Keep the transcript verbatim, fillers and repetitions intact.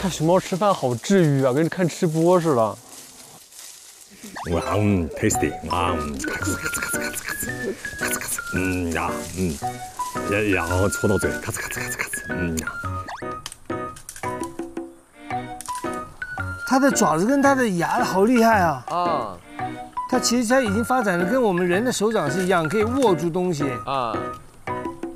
看熊猫吃饭好治愈啊，跟看吃播似的。 哇，嗯 ，tasty， 哇，嗯，咔哧咔哧咔哧咔哧咔哧，咔哧咔哧，嗯呀，嗯，然然后戳到嘴，咔哧咔哧咔哧咔哧，嗯呀。 它的爪子跟它的牙好厉害啊！ 啊它其实它已经发展的跟我们人的手掌是一样，可以握住东西。 啊，